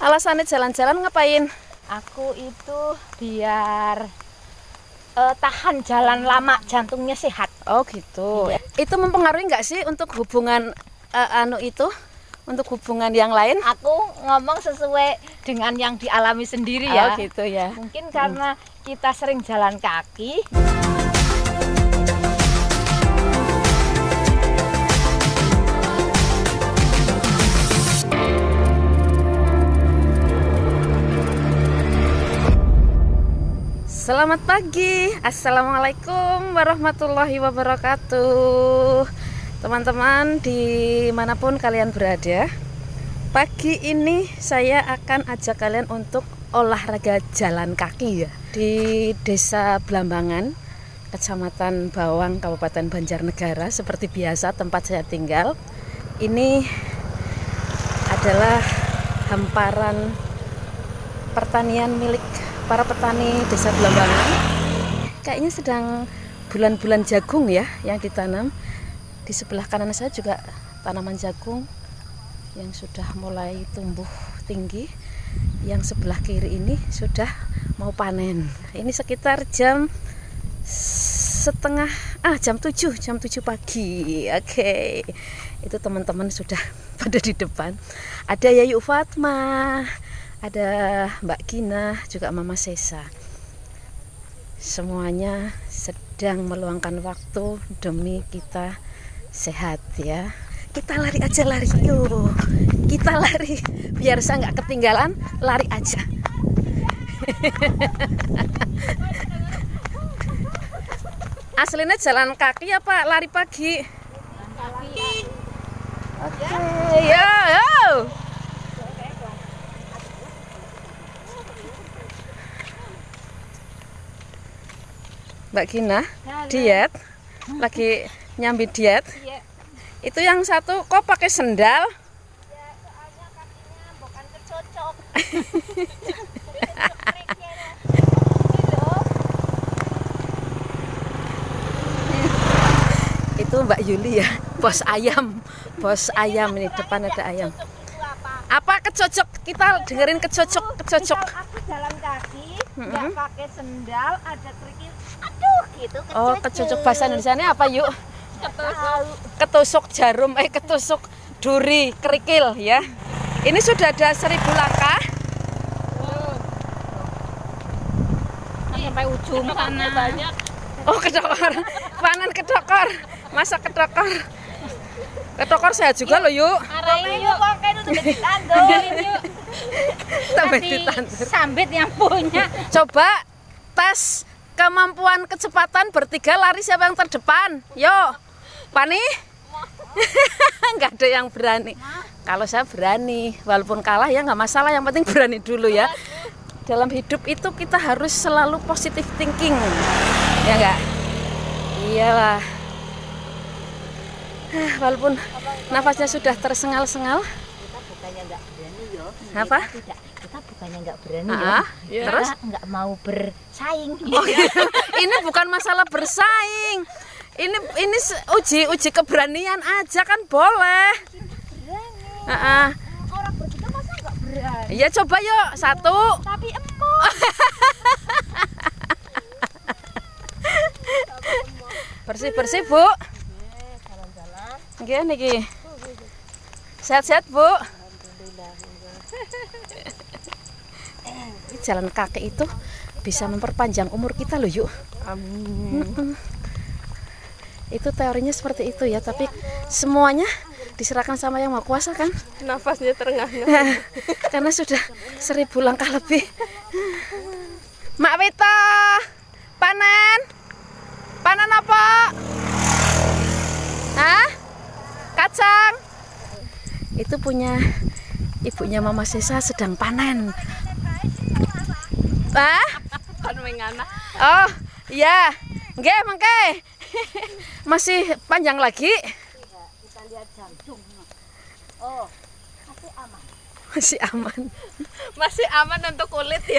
Alasannya jalan-jalan ngapain? Aku itu biar tahan jalan lama, jantungnya sehat. Oh gitu. Iya. Itu mempengaruhi nggak sih untuk hubungan untuk hubungan yang lain? Aku ngomong sesuai dengan yang dialami sendiri ya. Oh gitu ya. Mungkin karena kita sering jalan kaki. Selamat pagi, assalamualaikum warahmatullahi wabarakatuh. Teman-teman dimanapun kalian berada, pagi ini saya akan ajak kalian untuk olahraga jalan kaki ya di Desa Blambangan, Kecamatan Bawang, Kabupaten Banjarnegara. Seperti biasa tempat saya tinggal ini adalah hamparan pertanian milik para petani Desa Blambangan. Kayaknya sedang bulan-bulan jagung ya yang ditanam. Di sebelah kanan saya juga tanaman jagung yang sudah mulai tumbuh tinggi. Yang sebelah kiri ini sudah mau panen. Ini sekitar jam 7 pagi. Oke. Itu teman-teman sudah pada di depan. Ada Yayu Fatma, ada Mbak Gina, juga Mama Sesa. Semuanya sedang meluangkan waktu demi kita sehat ya. Kita lari aja, lari yuk. Kita lari biar saya nggak ketinggalan, lari aja. Aslinya jalan kaki apa lari pagi? Oke, yo. Mbak Gina, diet, lagi nyambi diet. Iya. Itu yang satu kok pakai sendal? Ya, soalnya kakinya bukan kecocok. Itu Mbak Yuli ya, bos ayam. Bos ayam ini depan ada ayam. Apa kecocok? Kita dengerin kecocok. Misal aku jalan kaki, nggak pakai sendal, ada kerikil. Aduh, gitu kecocok. Oh, kecocok bahasa Indonesianya apa yuk? Ketusuk jarum, ketusuk duri, kerikil ya. Ini sudah ada 1000 langkah. Sampai ujung sana banyak. Oh, kedokor. Panen kedokor. Masak kedokor. Kedokor sehat juga loh yuk. Arahin yuk, kok kayak itu ditandur. Tambah ditandur. Sambit yang punya. Coba tes kemampuan kecepatan bertiga lari siapa yang terdepan. Yo, Pani? Nggak ada yang berani. Kalau saya berani, walaupun kalah ya nggak masalah. Yang penting berani dulu ya. Dalam hidup itu kita harus selalu positive thinking, ya nggak? Iyalah. Walaupun nafasnya sudah tersengal-sengal. Kita bukannya nggak berani yo. Apa? Kita bukannya nggak berani yo. Terus nggak mau bersaing. Oh, ini bukan masalah bersaing. Ini uji keberanian aja kan boleh. Berani. Orang begitu masa nggak berani? Iya coba yuk, 1. Tapi empuk. Bersih-bersih Bu. Jalan-jalan. Nggih niki. Sehat-sehat Bu. Jalan kaki itu bisa memperpanjang umur kita loh yuk. Amin. Itu teorinya seperti itu ya, tapi semuanya diserahkan sama Yang Maha Kuasa kan. Nafasnya terengah-engah. Karena sudah 1000 langkah lebih. Mak Wita, panen apa? Hah? Kacang. Itu punya ibunya Mama Sesa sedang panen. Oh iya, nggih mangke. Masih panjang lagi. Kita lihat jantung. Oh, masih aman. Masih aman. Masih aman untuk kulit ya.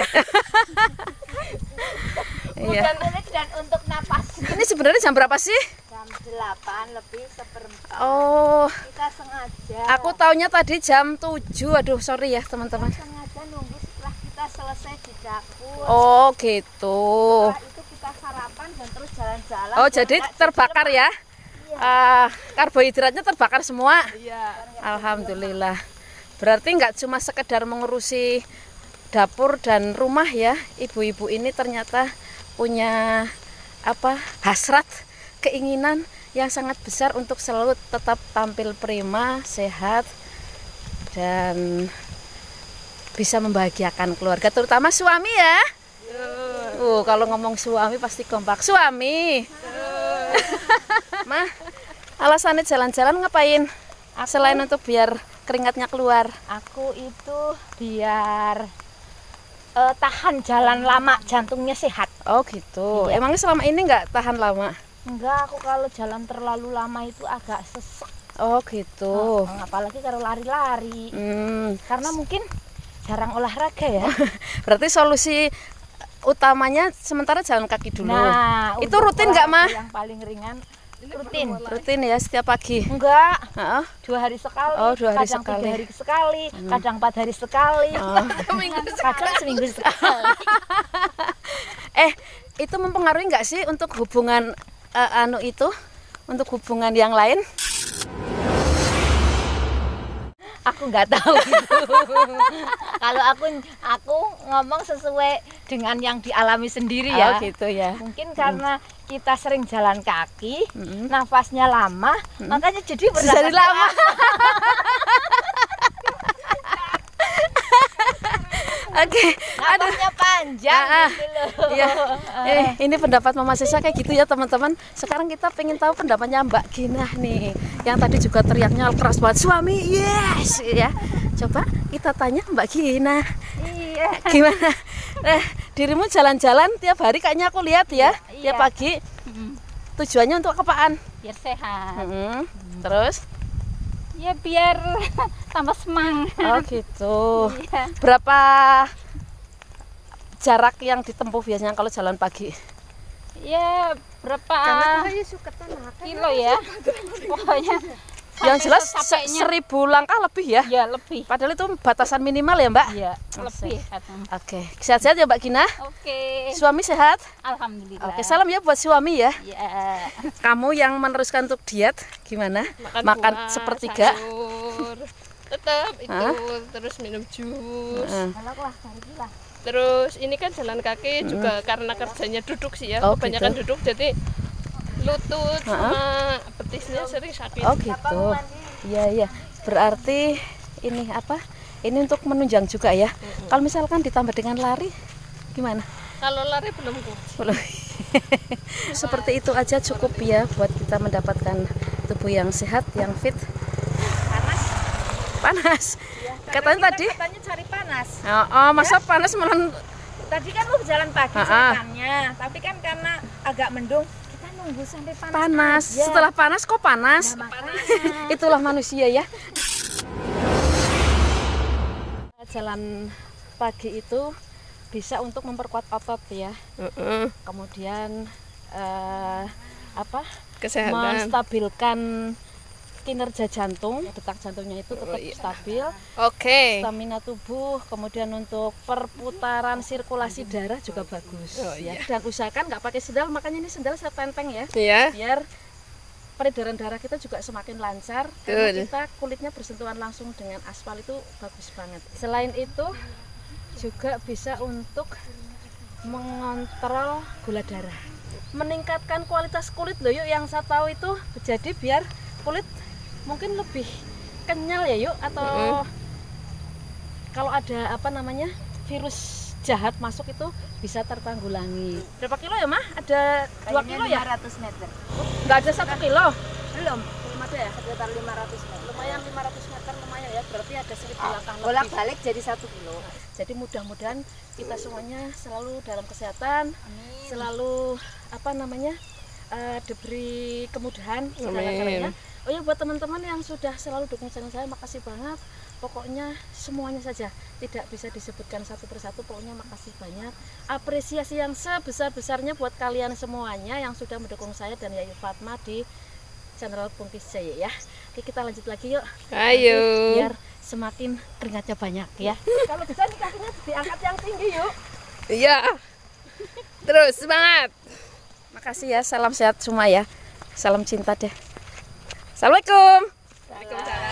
Iya. Bukan kulit dan untuk napas. Ini sebenarnya jam berapa sih? Jam 8 lebih 1/4. Oh, Kita sengaja. aku taunya tadi jam 7. Aduh, sorry ya teman-teman. Sengaja Kita nunggu setelah kita selesai di dapur. Oh gitu. Setelah itu kita sarapan dan terus jalan-jalan. Oh biar jadi nggak terbakar ya? Karbohidratnya terbakar semua. Iya. Alhamdulillah. Berarti nggak cuma sekedar mengurusi dapur dan rumah ya, ibu-ibu ini ternyata punya hasrat, keinginan yang sangat besar untuk selalu tetap tampil prima, sehat, dan bisa membahagiakan keluarga, terutama suami ya. Kalau ngomong suami pasti kompak. Suami. Mah, alasannya jalan-jalan ngapain? Selain untuk biar keringatnya keluar. Aku itu biar tahan jalan lama, jantungnya sehat. Oh gitu. Iya. Emangnya selama ini nggak tahan lama? Enggak, aku kalau jalan terlalu lama itu agak sesak. Oh gitu. Apalagi kalau lari-lari. Hmm. Karena mungkin jarang olahraga ya. Berarti solusi utamanya sementara jalan kaki dulu. Nah, itu untuk rutin nggak mah? Yang paling ringan rutin. Rutin ya setiap pagi. Enggak. Heeh. 2 hari sekali. Oh, 2 hari kadang sekali. 3 hari sekali, kadang 4 hari sekali. Kadang seminggu sekali. Itu mempengaruhi nggak sih untuk hubungan untuk hubungan yang lain? Aku nggak tahu gitu. Kalau aku ngomong sesuai dengan yang dialami sendiri ya. Oh gitu ya. Mungkin karena kita sering jalan kaki, nafasnya lama, makanya jadi Jadi lama. Oke. nafasnya panjang gitu loh. Iya. Ini pendapat Mama Sisa kayak gitu ya teman-teman. Sekarang kita pengen tahu pendapatnya Mbak Gina nih. Yang tadi juga teriaknya keras banget, suami yes ya. Coba kita tanya Mbak Gina. Iya. Gimana? Dirimu jalan-jalan tiap hari kayaknya aku lihat ya, Iya. tiap pagi. Tujuannya untuk apaan? Biar sehat. Terus? Ya biar tambah semangat. Oh gitu. Iya. Berapa jarak yang ditempuh biasanya kalau jalan pagi? Ya berapa kilo ya? Pokoknya Yang jelas capeknya. 1000 langkah lebih ya. Ya lebih. Padahal itu batasan minimal ya Mbak. Ya Asik. lebih. Oke, sehat-sehat ya Mbak Gina. Oke. Suami sehat. Alhamdulillah. Oke, salam ya buat suami ya. Ya. Kamu yang meneruskan untuk diet gimana? Makan buah, sepertiga. sayur. Tetap itu terus minum jus. Lah. Terus ini kan jalan kaki juga karena kerjanya duduk sih ya. Oh, Kebanyakan gitu. duduk jadi lutut sama betisnya sering sakit. Oh gitu. Iya iya. Berarti ini apa? Ini untuk menunjang juga ya. Kalau misalkan ditambah dengan lari gimana? Kalau lari belum kuat. Belum. Seperti itu aja cukup ya buat kita mendapatkan tubuh yang sehat, yang fit. Panas. Katanya tadi. Katanya cari panas. Masa panas malah. Tadi kan lu jalan pagi ceritanya, tapi kan karena agak mendung, kita nunggu sampai Panas. aja. Setelah panas kok panas? Nah, makanya. Itulah manusia ya. Jalan pagi itu bisa untuk memperkuat otot ya. Kemudian Kesehatan. menstabilkan kinerja jantung, detak jantungnya itu tetap stabil, Oke. stamina tubuh, kemudian untuk perputaran sirkulasi darah juga bagus. Ya. Dan usahakan nggak pakai sendal, makanya ini sendal saya tenteng ya, Iya. biar peredaran darah kita juga semakin lancar. Karena kita kulitnya bersentuhan langsung dengan aspal itu bagus banget. Selain itu juga bisa untuk mengontrol gula darah, meningkatkan kualitas kulit loh yuk. Yang saya tahu itu jadi biar kulit mungkin lebih kenyal ya yuk, atau kalau ada virus jahat masuk itu bisa tertanggulangi. Berapa kilo ya mah? Ada 2 kilo ya? 500 meter. Nggak ada 1 kilo? Belum. Belum ada ya? Sekitar 500 meter. Lumayan 500 meter lumayan ya, berarti ada 1000 langkah lebih. Bolak-balik jadi 1 kilo. Jadi mudah-mudahan kita semuanya selalu dalam kesehatan, Amin. selalu diberi kemudahan segala-galanya. Oh ya, buat teman-teman yang sudah selalu dukung channel saya, makasih banget. Pokoknya semuanya saja, tidak bisa disebutkan satu persatu. Pokoknya makasih banyak. Apresiasi yang sebesar-besarnya buat kalian semuanya yang sudah mendukung saya dan Yayu Fatma di channel Pungkis Jaya ya. Oke, kita lanjut lagi yuk. Ayo. Biar semakin keringatnya banyak ya. Kalau bisa nih kakinya diangkat yang tinggi yuk. Iya. Terus semangat. Makasih ya, salam sehat semua ya. Salam cinta deh. Assalamualaikum. Waalaikumsalam.